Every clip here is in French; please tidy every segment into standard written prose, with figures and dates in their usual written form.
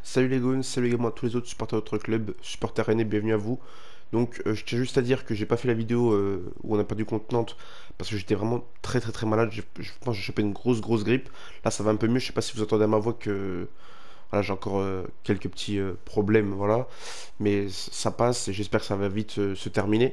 Salut les goons, salut également à tous les autres supporters de notre club, supporters rennais, bienvenue à vous. Donc je tiens juste à dire que j'ai pas fait la vidéo où on a perdu contre Nantes parce que j'étais vraiment très malade. Je pense que j'ai chopé une grosse grippe. Là ça va un peu mieux, je sais pas si vous entendez à ma voix que voilà, j'ai encore quelques petits problèmes, voilà. Mais ça passe et j'espère que ça va vite se terminer.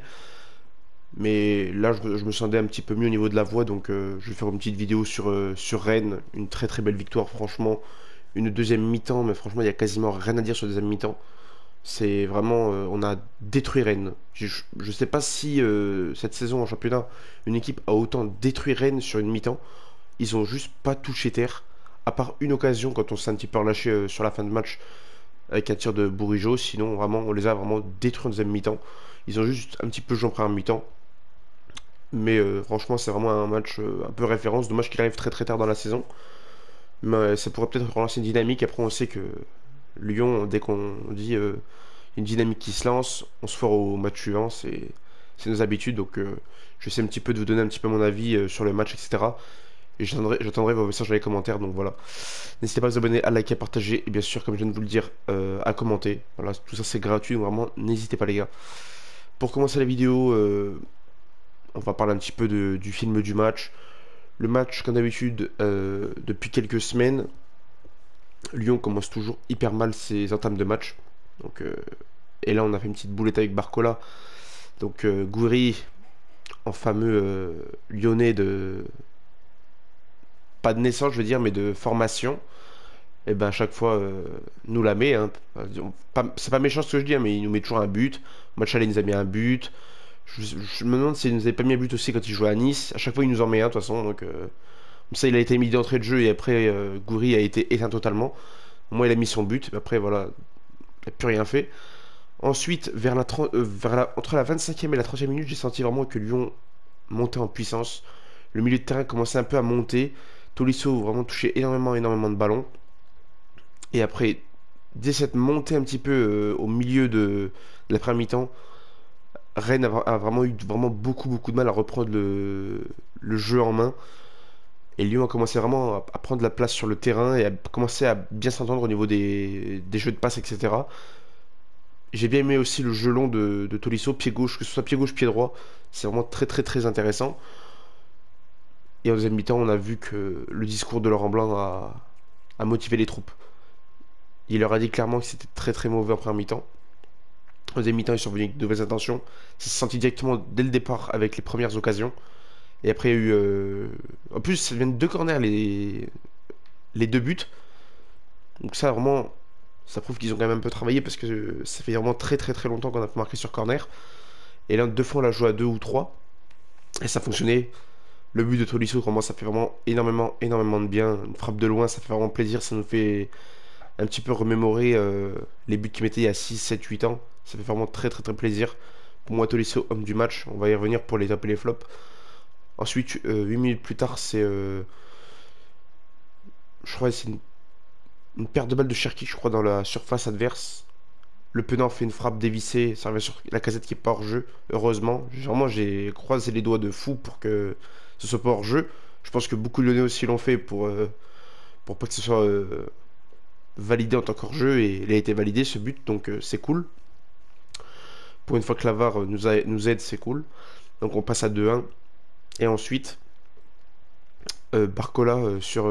Mais là je me sentais un petit peu mieux au niveau de la voix, donc je vais faire une petite vidéo sur Rennes. Une très belle victoire, franchement. Une deuxième mi-temps, mais franchement, il y a quasiment rien à dire sur la deuxième mi-temps. C'est vraiment, on a détruit Rennes. Je sais pas si cette saison en championnat, une équipe a autant détruit Rennes sur une mi-temps. Ils ont juste pas touché terre, à part une occasion quand on s'est un petit peu relâché sur la fin de match avec un tir de Bourigeaud. Sinon, vraiment, on les a vraiment détruits en deuxième mi-temps. Ils ont juste un petit peu joué en première mi-temps. Mais franchement, c'est vraiment un match un peu référence. Dommage qu'il arrive très tard dans la saison. Mais ça pourrait peut-être relancer une dynamique. Après, on sait que Lyon, dès qu'on dit une dynamique qui se lance, on se foire au match suivant, c'est nos habitudes. Donc je sais un petit peu de vous donner un petit peu mon avis sur le match, etc. Et j'attendrai vos messages dans les commentaires. Donc voilà. N'hésitez pas à vous abonner, à liker, à partager. Et bien sûr, comme je viens de vous le dire, à commenter. Voilà, tout ça c'est gratuit. Donc vraiment, n'hésitez pas les gars. Pour commencer la vidéo, on va parler un petit peu du film du match. Le match, comme d'habitude, depuis quelques semaines, Lyon commence toujours hyper mal ses entames de match. Donc, et là, on a fait une petite boulette avec Barcola. Donc, Gouiri, en fameux lyonnais de. Pas de naissance, je veux dire, mais de formation. Et ben, à chaque fois, nous la met. Hein. C'est pas méchant ce que je dis, hein, mais il nous met toujours un but. Au match aller, il nous a mis un but. Je me demande s'il nous avait pas mis un but aussi quand il jouait à Nice. À chaque fois, il nous en met un, de toute façon. Donc, comme ça, il a été mis d'entrée de jeu et après, Gouiri a été éteint totalement. Moi, il a mis son but. Mais après, voilà, il n'a plus rien fait. Ensuite, entre la 25e et la 30e minute, j'ai senti vraiment que Lyon montait en puissance. Le milieu de terrain commençait un peu à monter. Tolisso vraiment touchait énormément de ballons. Et après, dès cette montée un petit peu au milieu de la première mi-temps, Rennes a vraiment eu beaucoup de mal à reprendre le jeu en main. Et Lyon a commencé vraiment à prendre la place sur le terrain et a commencé à bien s'entendre au niveau des jeux de passe, etc. J'ai bien aimé aussi le jeu long de Tolisso, pied gauche, que ce soit pied gauche, pied droit. C'est vraiment très intéressant. Et en deuxième mi-temps, on a vu que le discours de Laurent Blanc a motivé les troupes. Il leur a dit clairement que c'était très mauvais en première mi-temps. En deuxième mi-temps, ils sont venus avec de nouvelles intentions. Ça s'est senti directement dès le départ avec les premières occasions. Et après, il y a eu. En plus, ça vient de deux corners, les deux buts. Donc, ça, vraiment, ça prouve qu'ils ont quand même un peu travaillé parce que ça fait vraiment très longtemps qu'on a marqué sur corner. Et là, deux fois, on l'a joué à deux ou trois. Et ça fonctionnait. Le but de Tolisso, vraiment, ça fait vraiment énormément de bien. Une frappe de loin, ça fait vraiment plaisir. Ça nous fait un petit peu remémorer les buts qu'il mettait il y a 6 7 8 ans. Ça fait vraiment très plaisir. Pour moi, Tolisso, homme du match. On va y revenir pour les tops et les flops. Ensuite, 8 minutes plus tard, je crois que c'est une perte de balle de Cherki, je crois, dans la surface adverse. Le Penant fait une frappe dévissée, ça revient sur la casette qui est pas hors jeu, heureusement. Vraiment, j'ai croisé les doigts de fou pour que ce soit pas hors jeu. Je pense que beaucoup de Lyonnais aussi l'ont fait pour pas que ce soit validé en tant qu'hors jeu et il a été validé ce but, donc c'est cool. Pour une fois que la VAR nous aide, c'est cool. Donc on passe à 2-1. Et ensuite, Barcola sur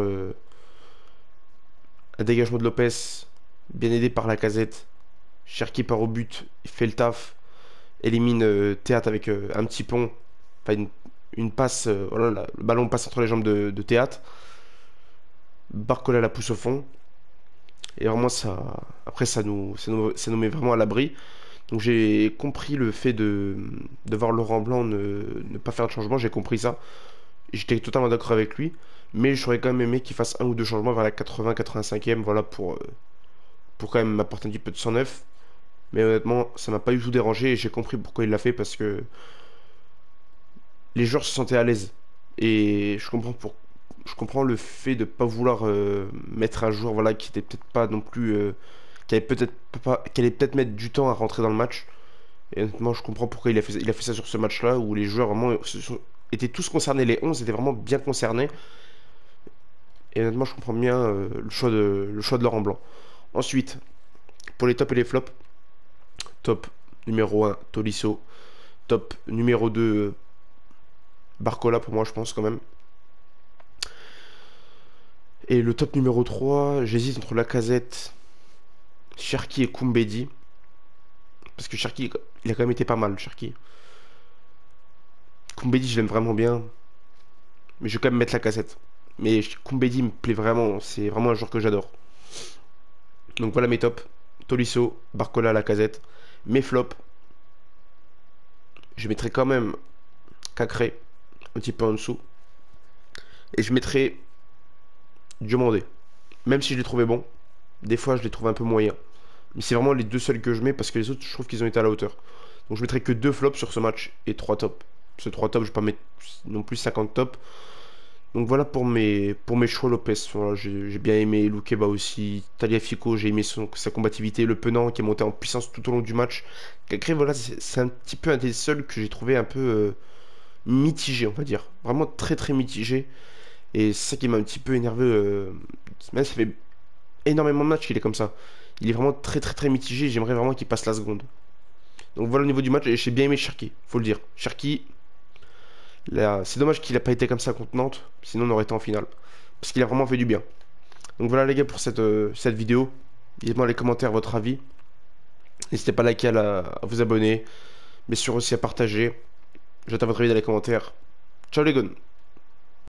un dégagement de Lopez, bien aidé par la casette. Cherki part au but, il fait le taf, élimine Théâtre avec un petit pont, enfin une passe, voilà, le ballon passe entre les jambes de Théâtre. Barcola la pousse au fond. Et vraiment, après, ça nous met vraiment à l'abri. Donc j'ai compris le fait de voir Laurent Blanc ne pas faire de changement, j'ai compris ça. J'étais totalement d'accord avec lui. Mais j'aurais quand même aimé qu'il fasse un ou deux changements vers la 80-85e, voilà, pour quand même m'apporter un petit peu de sang neuf. Mais honnêtement, ça m'a pas du tout dérangé et j'ai compris pourquoi il l'a fait parce que les joueurs se sentaient à l'aise. Et je comprends le fait de pas vouloir mettre un joueur voilà, qui était peut-être pas non plus. Qui allait peut-être mettre du temps à rentrer dans le match. Et honnêtement, je comprends pourquoi il a fait ça sur ce match-là où les joueurs vraiment étaient tous concernés. Les 11 étaient vraiment bien concernés. Et honnêtement, je comprends bien le choix de Laurent Blanc. Ensuite. Pour les tops et les flops, top numéro 1, Tolisso. Top numéro 2, Barcola pour moi, je pense quand même. Et le top numéro 3, j'hésite entre Lacazette, Cherki et Koumbedi. Parce que Cherki, il a quand même été pas mal, Cherki. Koumbedi, je l'aime vraiment bien. Mais je vais quand même mettre Lacazette. Mais Koumbedi me plaît vraiment. C'est vraiment un joueur que j'adore. Donc voilà mes tops. Tolisso, Barcola, Lacazette. Mes flops, je mettrai quand même Cacré, un petit peu en dessous. Et je mettrai Diomandé. Même si je l'ai trouvé bon, des fois je les trouve un peu moyens. Mais c'est vraiment les deux seuls que je mets parce que les autres, je trouve qu'ils ont été à la hauteur. Donc je mettrai que deux flops sur ce match et trois tops. Ce trois tops, je vais pas mettre non plus 50 tops. Donc voilà pour mes choix Lopez. Voilà, j'ai bien aimé Loukeba aussi. Tagliafico, j'ai aimé sa combativité. Le Penant qui est monté en puissance tout au long du match. Cacré, voilà, c'est un petit peu un des seuls que j'ai trouvé un peu mitigé, on va dire. Vraiment très très mitigé. Et c'est ça qui m'a un petit peu énervé. Même ça fait énormément de matchs qu'il est comme ça. Il est vraiment très très très mitigé. J'aimerais vraiment qu'il passe la seconde. Donc voilà au niveau du match. Et j'ai bien aimé Cherki, faut le dire. Cherki, là, c'est dommage qu'il n'a pas été comme ça contre Nantes. Sinon on aurait été en finale. Parce qu'il a vraiment fait du bien. Donc voilà les gars pour cette vidéo. Dites-moi dans les commentaires votre avis. N'hésitez pas à liker, à vous abonner. Bien sûr aussi à partager. J'attends votre avis dans les commentaires. Ciao les gars.